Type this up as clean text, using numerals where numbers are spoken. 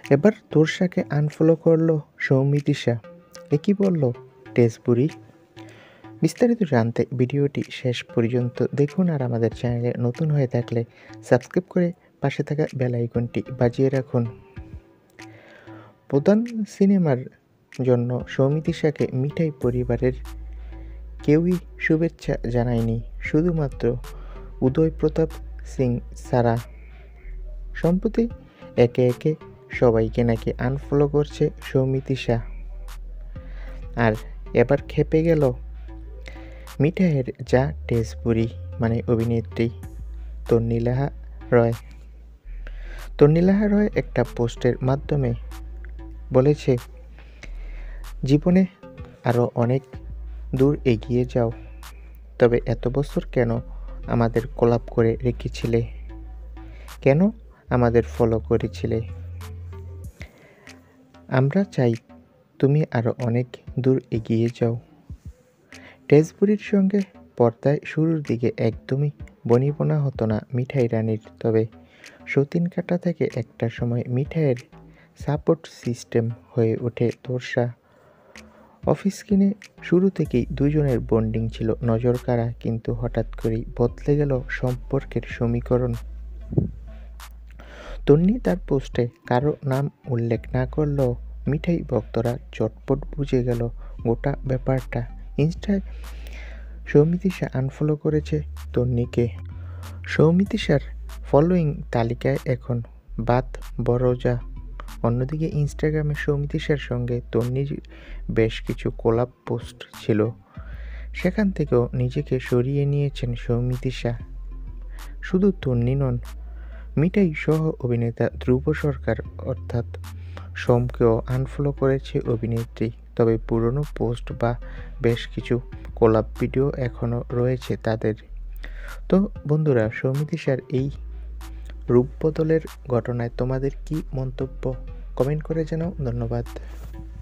এবার তোরসাকে আনফলো করলো সৌমিতিশা। এ কি বলল টেসবুরি? বিস্তারিত জানতে ভিডিওটি শেষ পর্যন্ত দেখুন, আর আমাদের চ্যানেলে নতুন হয়ে থাকলে সাবস্ক্রাইব করে পাশে থাকা বেল আইকনটি বাজিয়ে রাখুন। প্রধান সিনেমার জন্য সৌমিতিশাকে মিঠাই পরিবারের কেউই শুভেচ্ছা জানায়নি, শুধুমাত্র উদয় প্রতাপ সিং ছাড়া। সম্প্রতি একে একে সবাইকে নাকি আনফলো করছে সৌমিতিশা, আর এবার খেপে গেল মিঠাইয়ের যা টেসবুরি মানে অভিনেত্রী তন্নিলাহা রয়। তন্নিলাহা রয় একটা পোস্টের মাধ্যমে বলেছে, জীবনে আরও অনেক দূর এগিয়ে যাও, তবে এত বছর কেন আমাদের কোলাপ করে রেখেছিলে, কেন আমাদের ফলো করেছিলে? আমরা চাই তুমি আরও অনেক দূর এগিয়ে যাও। টেসবুরির সঙ্গে পর্দায় শুরুর দিকে একদমই বনিবনা হতো না মিঠাই রানীর, তবে সতীন কাটা থেকে একটা সময় মিঠাইয়ের সাপোর্ট সিস্টেম হয়ে ওঠে তোরসা। অফিস স্ক্রিনে শুরু থেকেই দুজনের বন্ডিং ছিল নজরকাড়া, কিন্তু হঠাৎ করেই বদলে গেল সম্পর্কের সমীকরণ। তন্নি তার পোস্টে কারো নাম উল্লেখ না করলেও মিঠাই ভক্তরা চটপট বুঝে গেল গোটা ব্যাপারটা। ইনস্টায় সৌমিতিশা আনফলো করেছে তন্নিকে। সৌমিতিশার ফলোয়িং তালিকায় এখন বাত বড়জা। অন্যদিকে ইনস্টাগ্রামে সৌমিতিশার সঙ্গে তন্নির বেশ কিছু কোলাপ পোস্ট ছিল, সেখান থেকেও নিজেকে সরিয়ে নিয়েছেন সৌমিতিশা। শুধু তন্নি নন, মিঠাই সহ অভিনেতা ধ্রুব সরকার অর্থাৎ সোমকেও আনফলো করেছে অভিনেত্রী, তবে পুরনো পোস্ট বা বেশ কিছু কোলাপ ভিডিও এখনও রয়েছে তাদের। তো বন্ধুরা, সৌমিতিশার এই রূপ বদলের ঘটনায় তোমাদের কি মন্তব্য কমেন্ট করে জানাও। ধন্যবাদ।